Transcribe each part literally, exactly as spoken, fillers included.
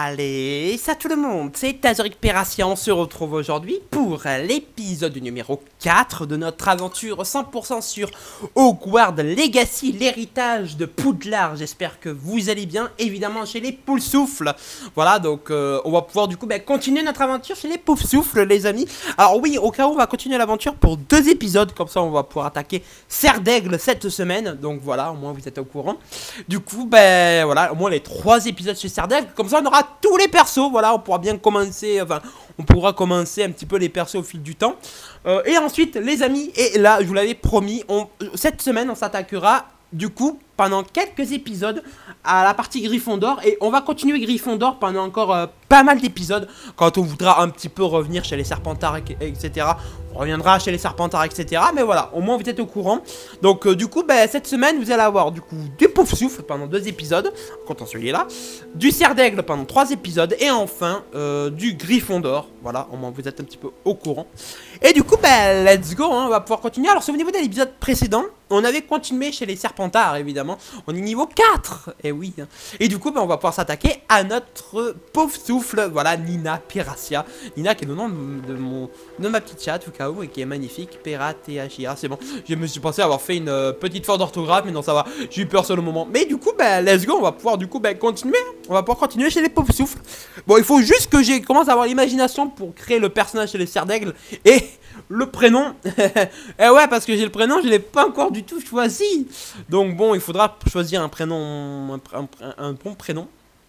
Allez, ça tout le monde, c'est Azuric Perassia, on se retrouve aujourd'hui pour l'épisode numéro quatre de notre aventure cent pour cent sur Hogwarts Legacy, l'héritage de Poudlard. J'espère que vous allez bien, évidemment chez les Poufsouffles. Voilà, donc euh, on va pouvoir du coup bah, continuer notre aventure chez les Poufsouffles, les amis. Alors oui, au cas où on va continuer l'aventure pour deux épisodes, comme ça on va pouvoir attaquer Serre d'Aigle cette semaine. Donc voilà, au moins vous êtes au courant. Du coup, ben voilà, au moins les trois épisodes chez Serre d'Aigle, comme ça on aura tous les persos, voilà, on pourra bien commencer, enfin, on pourra commencer un petit peu les persos au fil du temps. Euh, et ensuite, les amis, et là, je vous l'avais promis, on, cette semaine, on s'attaquera, du coup, pendant quelques épisodes, à la partie Gryffondor. Et on va continuer Gryffondor pendant encore euh, pas mal d'épisodes, quand on voudra un petit peu revenir chez les Serpentards, et cetera. On reviendra chez les Serpentards, et cetera. Mais voilà, au moins vous êtes au courant. Donc euh, du coup, bah, cette semaine, vous allez avoir du coup du Poufsouffle pendant deux épisodes, quand on celui là, du Serre d'Aigle pendant trois épisodes, et enfin euh, du Gryffondor. Voilà, au moins vous êtes un petit peu au courant. Et du coup, bah, let's go, hein, on va pouvoir continuer. Alors souvenez-vous de l'épisode précédent, on avait continué chez les Serpentards, évidemment. On est niveau quatre, et oui. Et du coup, bah, on va pouvoir s'attaquer à notre Poufsouffle, voilà, Nina Perassia. Nina qui est le nom de, de, mon, de ma petite chatte, au cas où, et qui est magnifique. Pera, T H I A, c'est bon. Je me suis pensé avoir fait une euh, petite faute d'orthographe, mais non, ça va. J'ai eu peur sur le moment. Mais du coup, bah, let's go, on va pouvoir du coup bah, continuer. On va pouvoir continuer chez les Poufsouffles. Bon, il faut juste que j'ai commence à avoir l'imagination pour créer le personnage chez les Serre d'Aigle. Et le prénom. Eh ouais, parce que j'ai le prénom, je l'ai pas encore du tout choisi. Donc bon, il faudra choisir un prénom, un, un, un bon prénom.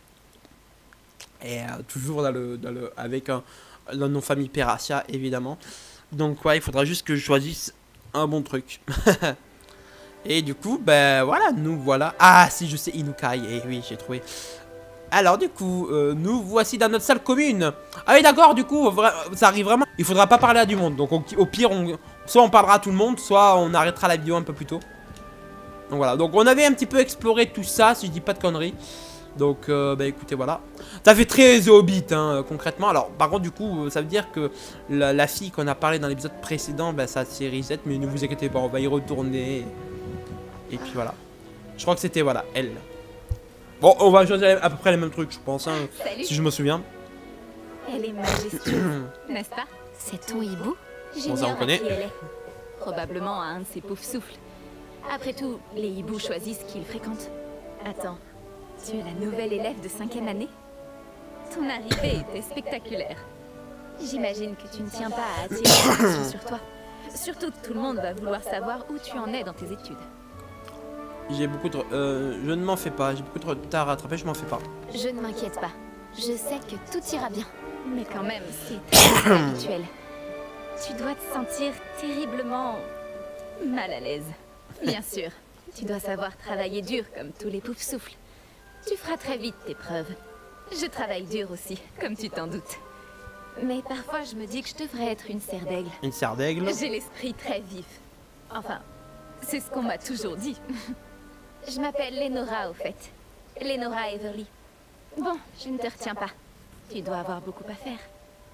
Et euh, toujours dans le, dans le, avec un, un nom de famille Perassia, évidemment. Donc ouais, il faudra juste que je choisisse un bon truc. Et du coup, ben voilà, nous voilà. Ah si, je sais, Inukai. Et oui, j'ai trouvé. Alors du coup, euh, nous voici dans notre salle commune. Ah oui d'accord, du coup, ça arrive vraiment. Il faudra pas parler à du monde. Donc au, au pire, on, soit on parlera à tout le monde, soit on arrêtera la vidéo un peu plus tôt. Donc voilà, donc on avait un petit peu exploré tout ça, si je dis pas de conneries. Donc euh, bah écoutez, voilà. Ça fait très The Hobbit, hein, concrètement. Alors par contre, du coup, ça veut dire que la, la fille qu'on a parlé dans l'épisode précédent, bah ça c'est reset. Mais ne vous inquiétez pas, on va y retourner. Et puis voilà. Je crois que c'était, voilà, elle. Bon, on va choisir à peu près les mêmes trucs, je pense, hein, si je me souviens. Elle est majestueuse, n'est-ce pas? C'est ton hibou? Bon, ça on connaît. Qui elle est. Probablement à un de ses Poufsouffles. Après tout, les hiboux choisissent qui ils fréquentent. Attends, tu es la nouvelle élève de cinquième année? Ton arrivée était spectaculaire. J'imagine que tu ne tiens pas à attirer l'attention sur toi. Surtout que tout le monde va vouloir savoir où tu en es dans tes études. J'ai beaucoup de... Euh, je ne m'en fais pas, j'ai beaucoup de retard à rattraper, je m'en fais pas. Je ne m'inquiète pas. Je sais que tout ira bien. Mais quand même, c'est très habituel. Tu dois te sentir terriblement mal à l'aise. Bien sûr, tu dois savoir travailler dur comme tous les Poufsouffles. Tu feras très vite tes preuves. Je travaille dur aussi, comme tu t'en doutes. Mais parfois je me dis que je devrais être une Serre d'Aigle. Une Serre d'Aigle. J'ai l'esprit très vif. Enfin, c'est ce qu'on m'a toujours dit. Je m'appelle Lenora au fait. Lenora Everly. Bon, je ne te retiens pas. Tu dois avoir beaucoup à faire.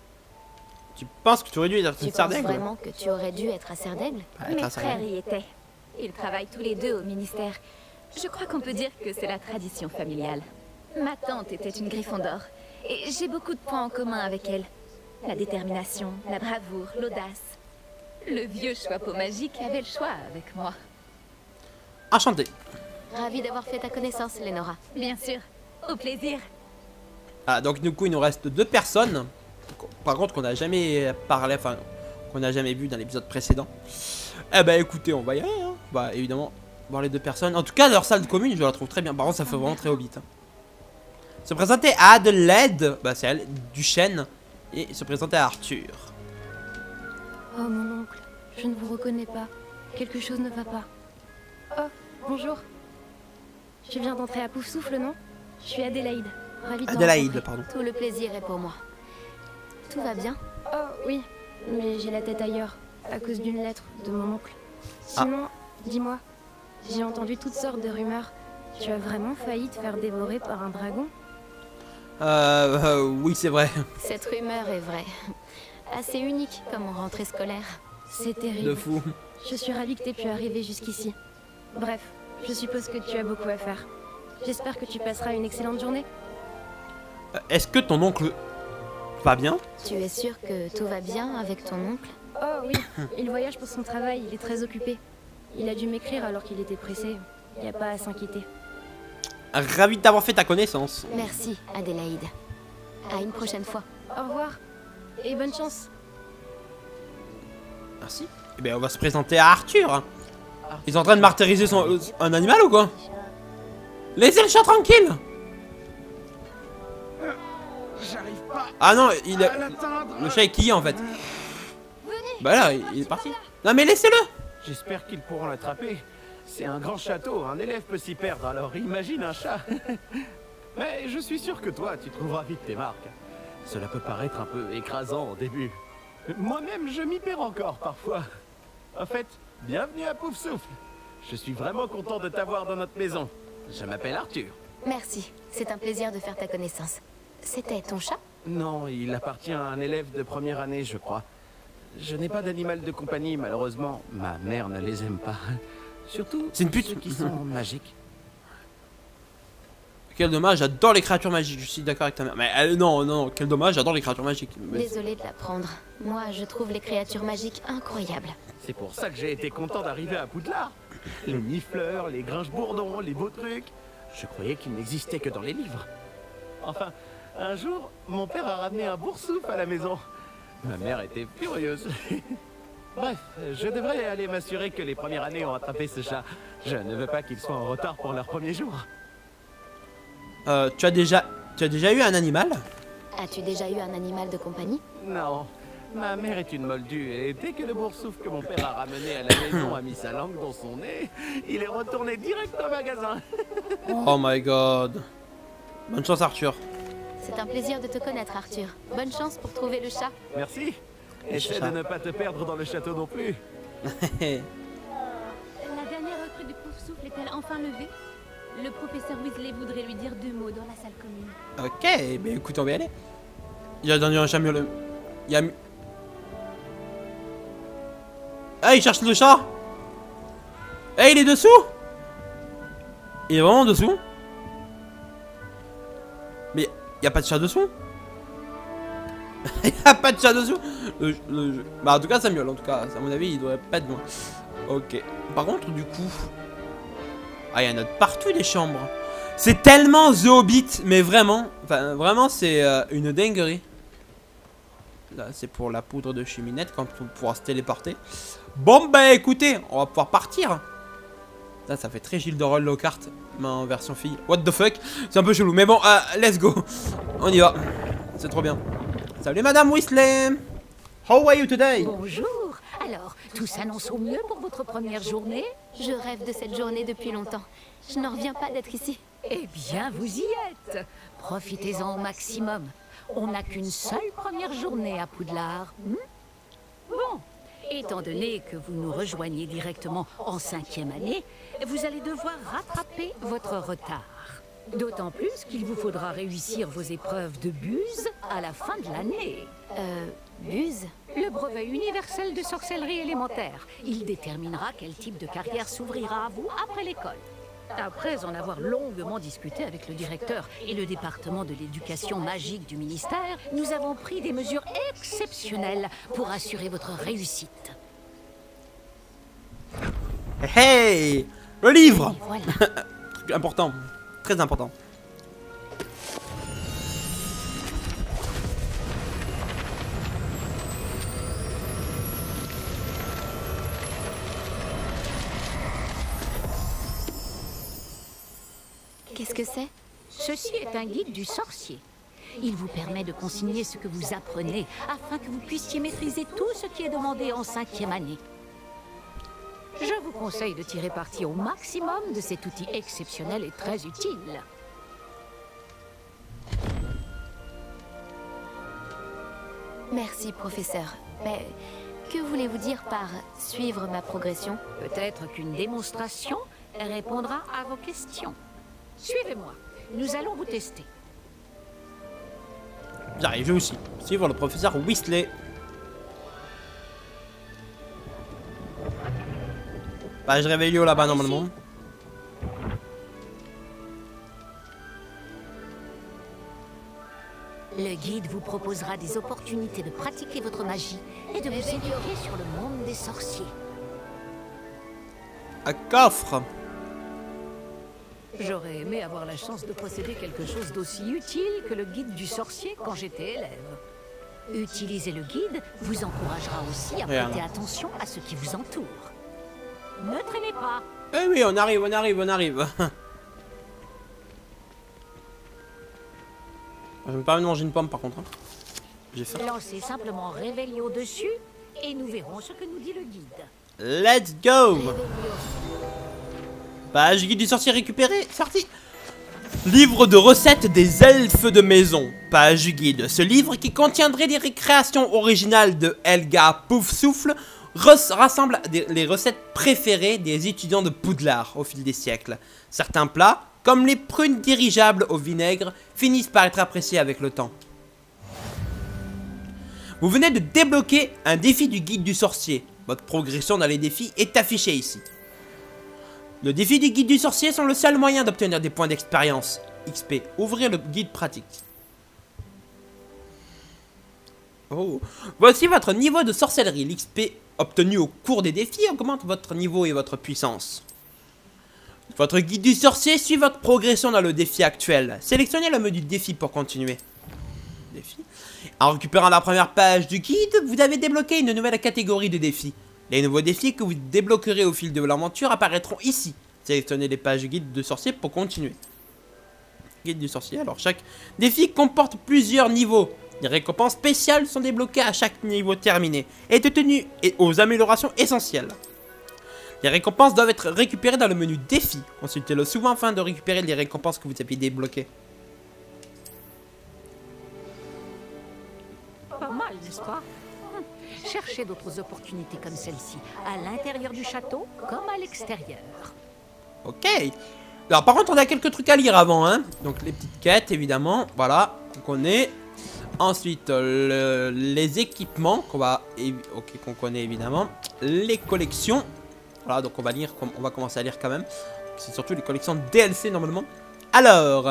Tu penses que tu aurais dû être une Tu Serre penses d'Aigle? vraiment que tu aurais dû être à Serre d'Aigle? Mes frères y étaient. Ils travaillent tous les deux au ministère. Je crois qu'on peut dire que c'est la tradition familiale. Ma tante était une Gryffondor. Et j'ai beaucoup de points en commun avec elle. La détermination, la bravoure, l'audace. Le vieux chapeau magique avait le choix avec moi. Enchanté. Ravi d'avoir fait ta connaissance, Lenora. Bien sûr, au plaisir. Ah, donc du coup, il nous reste deux personnes. Par contre, qu'on n'a jamais parlé, enfin, qu'on n'a jamais vu dans l'épisode précédent. Eh ben, écoutez, on va y aller, hein. Bah, évidemment, voir les deux personnes. En tout cas, leur salle commune, je la trouve très bien. Par contre, ça fait vraiment très Hobbit. Hein. Se présenter à Adelaide, bah, c'est elle, Duchesne. Et se présenter à Arthur. Oh, mon oncle, je ne vous reconnais pas. Quelque chose ne va pas. Oh, bonjour. Je viens d'entrer à Poufsouffle, non? Je suis Adélaïde. Ravie de te Adélaïde, rencontrer. pardon. Tout le plaisir est pour moi. Tout va bien? Oh, oui. Mais j'ai la tête ailleurs, à cause d'une lettre de mon oncle. Sinon, dis-moi, j'ai entendu toutes sortes de rumeurs. Tu as vraiment failli te faire dévorer par un dragon? Euh, euh oui, c'est vrai. Cette rumeur est vraie. Assez unique comme en rentrée scolaire. C'est terrible. De fou. Je suis ravie que tu aies pu arriver jusqu'ici. Bref, je suppose que tu as beaucoup à faire. J'espère que tu passeras une excellente journée. Est-ce que ton oncle va bien? Tu es sûr que tout va bien avec ton oncle? Oh oui, il voyage pour son travail, il est très occupé. Il a dû m'écrire alors qu'il était pressé. Il n'y a pas à s'inquiéter. Ravi d'avoir fait ta connaissance. Merci, Adélaïde. À une prochaine fois. Au revoir. Et bonne chance. Merci. Eh bien, on va se présenter à Arthur. Ils sont en train de martyriser son, un animal ou quoi? Laissez le chat tranquille. J'arrive pas. Ah non, il à est... l'atteindre. Le chat est qui en fait? Bah là, il est parti. Non mais laissez-le. J'espère qu'ils pourront l'attraper. C'est un grand château, un élève peut s'y perdre, alors imagine un chat. Mais je suis sûr que toi, tu trouveras vite tes marques. Cela peut paraître un peu écrasant au début. Moi-même, je m'y perds encore parfois. En fait, bienvenue à Pouf Souffle. Je suis vraiment content de t'avoir dans notre maison. Je m'appelle Arthur. Merci, c'est un plaisir de faire ta connaissance. C'était ton chat? Non, il appartient à un élève de première année, je crois. Je n'ai pas d'animal de compagnie, malheureusement. Ma mère ne les aime pas. Surtout C'est une pute. ceux qui sont magiques. Quel dommage, j'adore les créatures magiques. Je suis d'accord avec ta mère. Mais euh, non, non, quel dommage, j'adore les créatures magiques. Mais... Désolée de l'apprendre. Moi, je trouve les créatures magiques incroyables. C'est pour ça que j'ai été content d'arriver à Poudlard. Les nifleurs, les grinche-bourdons, les beaux trucs. Je croyais qu'ils n'existaient que dans les livres. Enfin, un jour, mon père a ramené un boursouf à la maison. Ma mère était furieuse. Bref, je devrais aller m'assurer que les premières années ont attrapé ce chat. Je ne veux pas qu'ils soient en retard pour leur premier jour. Euh, tu as déjà... Tu as déjà eu un animal? As-tu déjà eu un animal de compagnie? Non, ma mère est une moldue et dès que le boursouf que mon père a ramené à la maison a mis sa langue dans son nez, il est retourné direct au magasin. Oh my god. Bonne chance Arthur. C'est un plaisir de te connaître, Arthur. Bonne chance pour trouver le chat. Merci. Essaie de ne pas te perdre dans le château non plus. La dernière recrue du Pouf Souffle est-elle enfin levée? Le professeur Weasley voudrait lui dire deux mots dans la salle commune. Ok, mais écoute, on va y aller. Il y a dans un chat miauleux. Il y a... Ah, il cherche le chat. Eh, il est dessous. Il est vraiment dessous. Mais il n'y a pas de chat dessous. Il n'y a pas de chat dessous. Le, le, bah en tout cas ça miaule, en tout cas, à mon avis il devrait pas être loin. Ok. Par contre du coup... Ah, il y en a partout des chambres. C'est tellement The Hobbit, mais vraiment, enfin vraiment c'est euh, une dinguerie. Là c'est pour la poudre de cheminette quand on pourra se téléporter. Bon bah écoutez, on va pouvoir partir. Là ça fait très Gilles de Roll Lockhart, mais en version fille. What the fuck, c'est un peu chelou, mais bon, euh, let's go. On y va, c'est trop bien. Salut Madame Weasley. How are you today? Bonjour. Alors, tout s'annonce au mieux pour votre première journée? Je rêve de cette journée depuis longtemps. Je n'en reviens pas d'être ici. Eh bien, vous y êtes. Profitez-en au maximum. On n'a qu'une seule première journée à Poudlard. Hmm? Bon, étant donné que vous nous rejoignez directement en cinquième année, vous allez devoir rattraper votre retard. D'autant plus qu'il vous faudra réussir vos épreuves de buse à la fin de l'année. Euh, buse? Le brevet universel de sorcellerie élémentaire. Il déterminera quel type de carrière s'ouvrira à vous après l'école. Après en avoir longuement discuté avec le directeur et le département de l'éducation magique du ministère, nous avons pris des mesures exceptionnelles pour assurer votre réussite. Hey, le livre. Et voilà. Truc important, très important. Qu'est-ce que c'est? Ceci est un guide du sorcier. Il vous permet de consigner ce que vous apprenez afin que vous puissiez maîtriser tout ce qui est demandé en cinquième année. Je vous conseille de tirer parti au maximum de cet outil exceptionnel et très utile. Merci, professeur. Mais que voulez-vous dire par suivre ma progression? Peut-être qu'une démonstration répondra à vos questions. Suivez-moi, nous allons vous tester. J'arrive, je aussi. Suivre le professeur Weasley. Page réveillot là-bas normalement. guide vous proposera des opportunités de pratiquer votre magie et de vous éduquer sur le monde des sorciers. Un coffre. J'aurais aimé avoir la chance de posséder quelque chose d'aussi utile que le guide du sorcier quand j'étais élève. Utiliser le guide vous encouragera aussi à Regarde. prêter attention à ce qui vous entoure. Ne traînez pas. Eh oui, on arrive, on arrive, on arrive. Je me permets de manger une pomme par contre. Hein. J'ai faim. Lancez simplement Réveillon dessus et nous verrons ce que nous dit le guide. Let's go. Page guide du sorcier récupéré, sorti. Livre de recettes des elfes de maison. Page guide. Ce livre, qui contiendrait des récréations originales de Helga Poufsouffle, rassemble des, les recettes préférées des étudiants de Poudlard au fil des siècles. Certains plats, comme les prunes dirigeables au vinaigre, finissent par être appréciés avec le temps. Vous venez de débloquer un défi du guide du sorcier. Votre progression dans les défis est affichée ici. Le défi du guide du sorcier sont le seul moyen d'obtenir des points d'expérience. X P. Ouvrez le guide pratique. Oh. Voici votre niveau de sorcellerie. L'X P obtenu au cours des défis augmente votre niveau et votre puissance. Votre guide du sorcier suit votre progression dans le défi actuel. Sélectionnez le menu défi pour continuer. Défi. En récupérant la première page du guide, vous avez débloqué une nouvelle catégorie de défis. Les nouveaux défis que vous débloquerez au fil de l'aventure apparaîtront ici. Sélectionnez les pages du guide de sorcier pour continuer. Guide du sorcier. Alors chaque défi comporte plusieurs niveaux. Les récompenses spéciales sont débloquées à chaque niveau terminé et tenues aux améliorations essentielles. Les récompenses doivent être récupérées dans le menu défi. Consultez-le souvent afin de récupérer les récompenses que vous avez débloquées. Pas mal, n'est-ce pas? Cherchez d'autres opportunités comme celle-ci, à l'intérieur du château comme à l'extérieur. Ok. Alors par contre on a quelques trucs à lire avant, hein. Donc les petites quêtes évidemment, voilà, qu'on connaît. Ensuite le, les équipements qu'on va, ok, qu'on connaît évidemment. Les collections. Voilà, donc on va lire, on va commencer à lire quand même. C'est surtout les collections D L C normalement. Alors,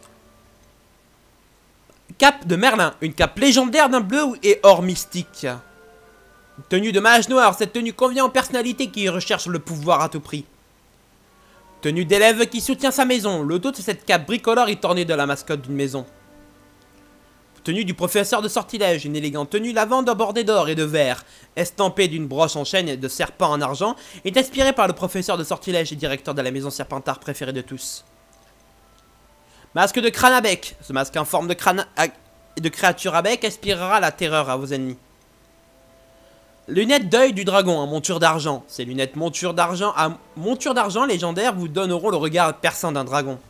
cape de Merlin, une cape légendaire d'un bleu et or mystique. Tenue de mage noir, cette tenue convient aux personnalités qui recherchent le pouvoir à tout prix. Tenue d'élève qui soutient sa maison, le dos de cette cape bricolore est orné de la mascotte d'une maison. Tenue du professeur de sortilège, une élégante tenue lavande bordée d'or et de verre, estampée d'une broche en chêne et de serpents en argent, est inspirée par le professeur de sortilège et directeur de la maison Serpentard préférée de tous. Masque de crâne à bec, ce masque en forme de crâne à... de créature à bec inspirera la terreur à vos ennemis. Lunettes d'œil du dragon en monture d'argent. Ces lunettes monture d'argent à monture d'argent légendaire vous donneront le regard perçant d'un dragon.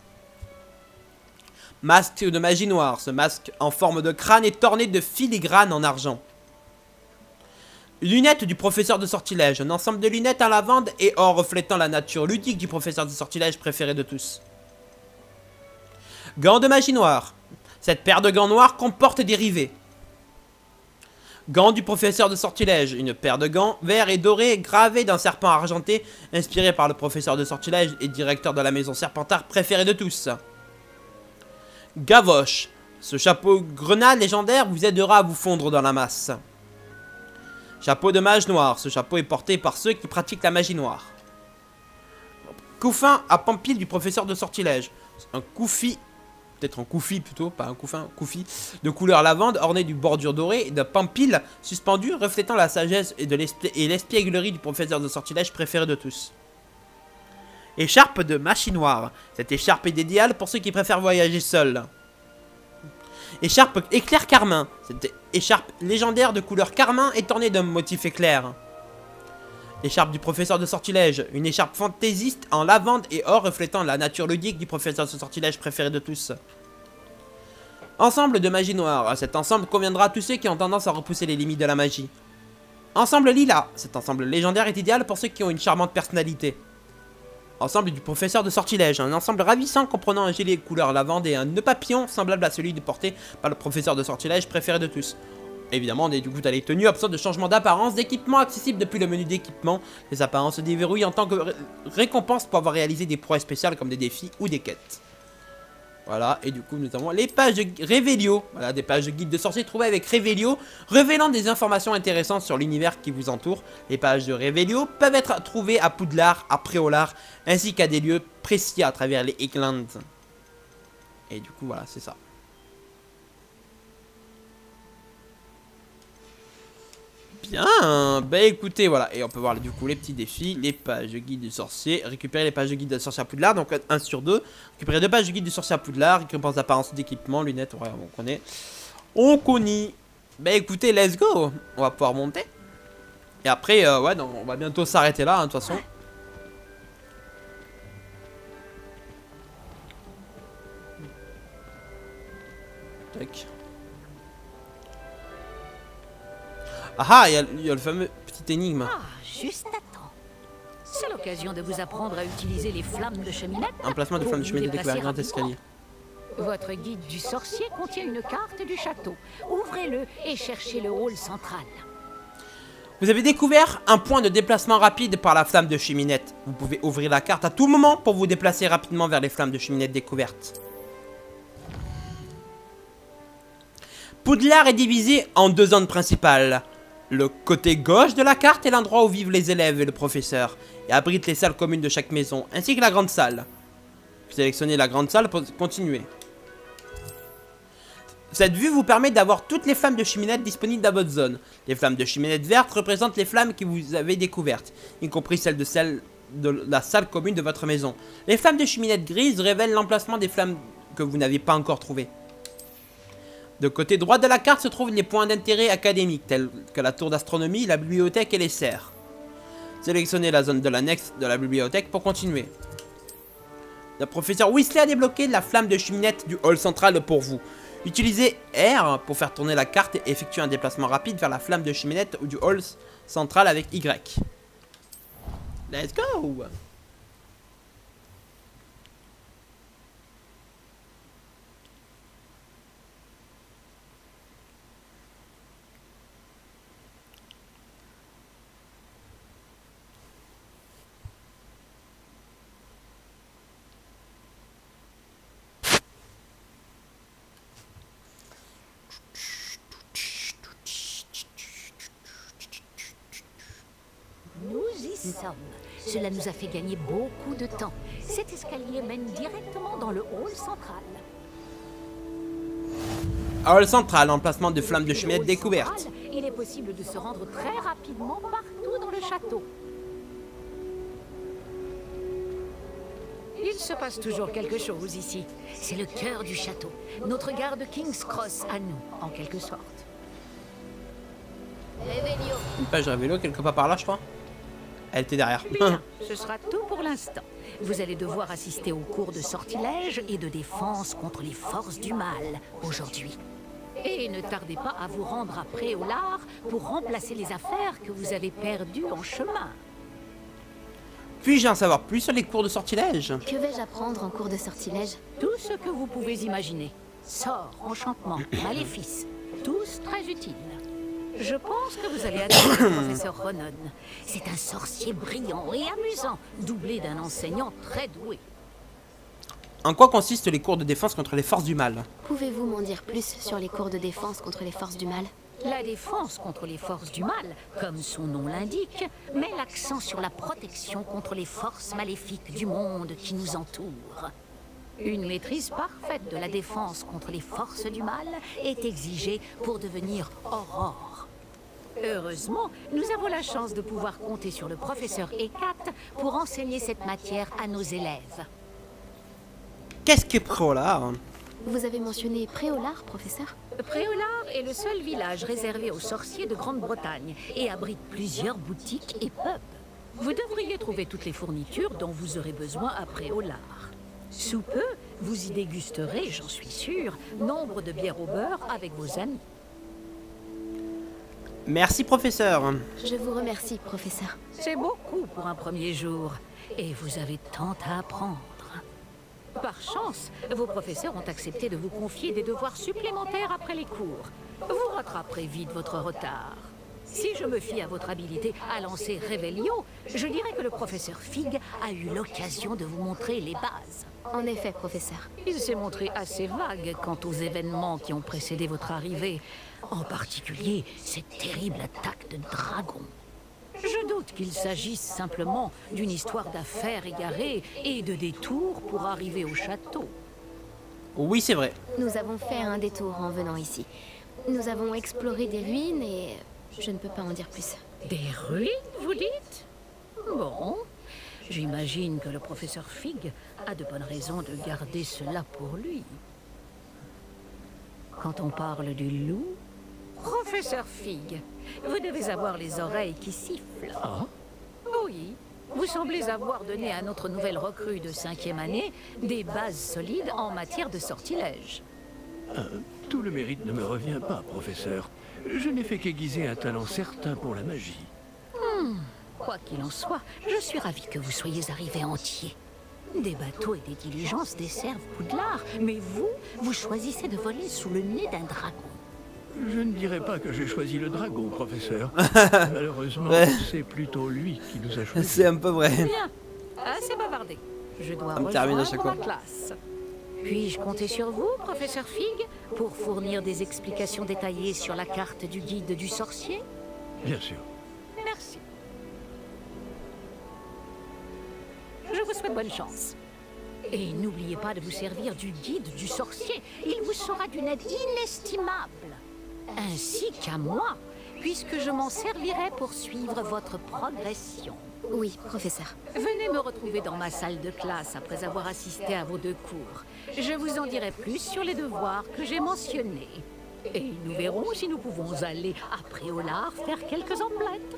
Masque de magie noire. Ce masque en forme de crâne est orné de filigrane en argent. Lunettes du professeur de sortilège. Un ensemble de lunettes en lavande et or reflétant la nature ludique du professeur de sortilège préféré de tous. Gants de magie noire. Cette paire de gants noirs comporte des rivets. Gants du professeur de sortilège, une paire de gants verts et dorés gravés d'un serpent argenté, inspiré par le professeur de sortilège et directeur de la maison Serpentard préféré de tous. Gavoche, ce chapeau grenade légendaire vous aidera à vous fondre dans la masse. Chapeau de mage noir, ce chapeau est porté par ceux qui pratiquent la magie noire. Couffin à pampil du professeur de sortilège, un coufi. Peut-être un koufi plutôt, pas un couffin, un koufi, de couleur lavande, orné d'une bordure dorée et d'un pampil suspendu, reflétant la sagesse et l'espièglerie du professeur de sortilège préféré de tous. Écharpe de machine noire. Cette écharpe est idéale pour ceux qui préfèrent voyager seuls. Écharpe éclair carmin. Cette écharpe légendaire de couleur carmin est ornée d'un motif éclair. Écharpe du professeur de sortilège, une écharpe fantaisiste en lavande et or reflétant la nature ludique du professeur de sortilège préféré de tous. Ensemble de magie noire, cet ensemble conviendra à tous ceux qui ont tendance à repousser les limites de la magie. Ensemble lilas, cet ensemble légendaire est idéal pour ceux qui ont une charmante personnalité. Ensemble du professeur de sortilège, un ensemble ravissant comprenant un gilet couleur lavande et un nœud papillon semblable à celui porté par le professeur de sortilège préféré de tous. Évidemment, on est du coup à les tenues, option de changement d'apparence, d'équipement accessible depuis le menu d'équipement. Les apparences se déverrouillent en tant que ré récompense pour avoir réalisé des prouesses spéciales comme des défis ou des quêtes. Voilà, et du coup, nous avons les pages de Revelio. Voilà, des pages de guide de sorciers trouvées avec Revelio, révélant des informations intéressantes sur l'univers qui vous entoure. Les pages de Revelio peuvent être trouvées à Poudlard, à Préolard, ainsi qu'à des lieux précis à travers les Egglands. Et du coup, voilà, c'est ça. Bien, bah écoutez, voilà, et on peut voir du coup les petits défis, les pages de guide du sorcier, récupérer les pages de guide du sorcier à Poudlard, donc un sur deux, récupérer deux pages de guide du sorcier à Poudlard, récompense d'apparence d'équipement, lunettes, ouais, on connaît, on connaît, bah écoutez, let's go, on va pouvoir monter, et après, euh, ouais, donc, on va bientôt s'arrêter là, hein, de toute façon. Tac. Ah ah, il y, y a le fameux petit énigme. Ah, juste à temps. C'est l'occasion de vous apprendre à utiliser les flammes de cheminette. Emplacement de flammes de cheminette découvert, grand escalier. Votre guide du sorcier contient une carte du château. Ouvrez-le et cherchez le hall central. Vous avez découvert un point de déplacement rapide par la flamme de cheminette. Vous pouvez ouvrir la carte à tout moment pour vous déplacer rapidement vers les flammes de cheminette découvertes. Poudlard est divisé en deux zones principales. Le côté gauche de la carte est l'endroit où vivent les élèves et le professeur, et abrite les salles communes de chaque maison, ainsi que la grande salle. Vous sélectionnez la grande salle pour continuer. Cette vue vous permet d'avoir toutes les flammes de cheminette disponibles dans votre zone. Les flammes de cheminette vertes représentent les flammes que vous avez découvertes, y compris celles de, celle de la salle commune de votre maison. Les flammes de cheminette grises révèlent l'emplacement des flammes que vous n'avez pas encore trouvées. De côté droit de la carte se trouvent les points d'intérêt académiques, tels que la tour d'astronomie, la bibliothèque et les serres. Sélectionnez la zone de l'annexe de la bibliothèque pour continuer. Le professeur Weasley a débloqué la flamme de cheminette du hall central pour vous. Utilisez R pour faire tourner la carte et effectuer un déplacement rapide vers la flamme de cheminette ou du hall central avec Y. Let's go! Sommes. Cela nous a fait gagner beaucoup de temps. Cet escalier mène directement dans le hall central. Hall central, emplacement de flammes de cheminette découvertes. Il est possible de se rendre très rapidement partout dans le château. Il se passe toujours quelque chose ici. C'est le cœur du château. Notre gare de King's Cross à nous, en quelque sorte. Revelio. Une page de vélo quelque part par là, je crois. Elle était derrière. Bien, ce sera tout pour l'instant. Vous allez devoir assister au cours de sortilège et de défense contre les forces du mal aujourd'hui. Et ne tardez pas à vous rendre à Préolard pour remplacer les affaires que vous avez perdues en chemin. Puis-je en savoir plus sur les cours de sortilège? Que vais-je apprendre en cours de sortilège? Tout ce que vous pouvez imaginer. Sorts, enchantements, maléfices, tous très utiles. Je pense que vous allez adorer le professeur Ronon. C'est un sorcier brillant et amusant, doublé d'un enseignant très doué. En quoi consistent les cours de défense contre les forces du mal? Pouvez-vous m'en dire plus sur les cours de défense contre les forces du mal? La défense contre les forces du mal, comme son nom l'indique, met l'accent sur la protection contre les forces maléfiques du monde qui nous entoure. Une maîtrise parfaite de la défense contre les forces du mal est exigée pour devenir Aurore. Heureusement, nous avons la chance de pouvoir compter sur le professeur Hécate pour enseigner cette matière à nos élèves. Qu'est-ce que Préolard? Vous avez mentionné Préolard, professeur? Préolard est le seul village réservé aux sorciers de Grande-Bretagne et abrite plusieurs boutiques et pubs. Vous devriez trouver toutes les fournitures dont vous aurez besoin à Préolard. Sous peu, vous y dégusterez, j'en suis sûre, nombre de bières au beurre avec vos amis. Merci, professeur. Je vous remercie, professeur. C'est beaucoup pour un premier jour, et vous avez tant à apprendre. Par chance, vos professeurs ont accepté de vous confier des devoirs supplémentaires après les cours. Vous rattraperez vite votre retard. Si je me fie à votre habilité à lancer Revelio, je dirais que le professeur Fig a eu l'occasion de vous montrer les bases. En effet, professeur. Il s'est montré assez vague quant aux événements qui ont précédé votre arrivée, en particulier cette terrible attaque de dragon. Je doute qu'il s'agisse simplement d'une histoire d'affaires égarées et de détours pour arriver au château. Oui, c'est vrai. Nous avons fait un détour en venant ici. Nous avons exploré des ruines et je ne peux pas en dire plus. Des ruines, vous dites? Bon, j'imagine que le professeur Fig a de bonnes raisons de garder cela pour lui. Quand on parle du loup... Professeur Fig, vous devez avoir les oreilles qui sifflent. Ah? Oui, vous semblez avoir donné à notre nouvelle recrue de cinquième année des bases solides en matière de sortilège. Euh, tout le mérite ne me revient pas, professeur. Je n'ai fait qu'aiguiser un talent certain pour la magie. Hmm. Quoi qu'il en soit, je suis ravie que vous soyez arrivé entier. Des bateaux et des diligences desservent Poudlard, mais vous, vous choisissez de voler sous le nez d'un dragon. Je ne dirais pas que j'ai choisi le dragon, professeur. Malheureusement, Ouais. c'est plutôt lui qui nous a choisi. C'est un peu vrai. Bien, assez bavardé. Je dois Ça me termine à rejoindre chaque ma fois. classe. Puis-je compter sur vous, professeur Fig, pour fournir des explications détaillées sur la carte du guide du sorcier? Bien sûr. Merci. Je vous souhaite bonne chance. Et n'oubliez pas de vous servir du guide du sorcier. Il vous sera d'une aide inestimable. Ainsi qu'à moi, puisque je m'en servirai pour suivre votre progression. Oui, professeur. Venez me retrouver dans ma salle de classe après avoir assisté à vos deux cours. Je vous en dirai plus sur les devoirs que j'ai mentionnés. Et nous verrons si nous pouvons aller à Préolard faire quelques emplettes.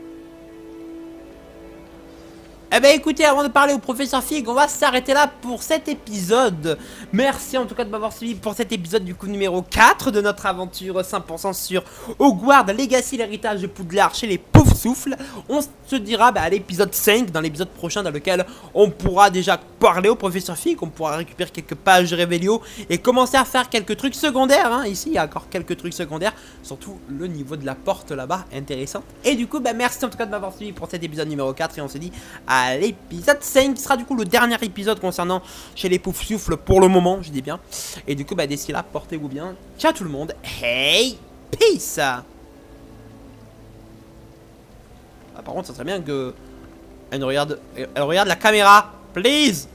Eh ben écoutez, avant de parler au professeur Fig, on va s'arrêter là pour cet épisode. Merci en tout cas de m'avoir suivi pour cet épisode du coup numéro quatre de notre aventure cent pour cent sur Hogwarts Legacy, l'héritage de Poudlard chez les Poufsouffles. On se dira bah, à l'épisode cinq, dans l'épisode prochain, dans lequel on pourra déjà parler au professeur Fig, on pourra récupérer quelques pages de Revelio et commencer à faire quelques trucs secondaires. Hein. Ici, il y a encore quelques trucs secondaires, surtout le niveau de la porte là-bas, intéressant. Et du coup, bah, merci en tout cas de m'avoir suivi pour cet épisode numéro quatre et on se dit à à l'épisode cinq, qui sera du coup le dernier épisode concernant chez les Poufsouffles pour le moment, je dis bien. Et du coup, bah d'ici là, portez-vous bien. Ciao tout le monde. Hey, peace. Ah, par contre, ça serait bien que elle regarde, elle regarde la caméra, please.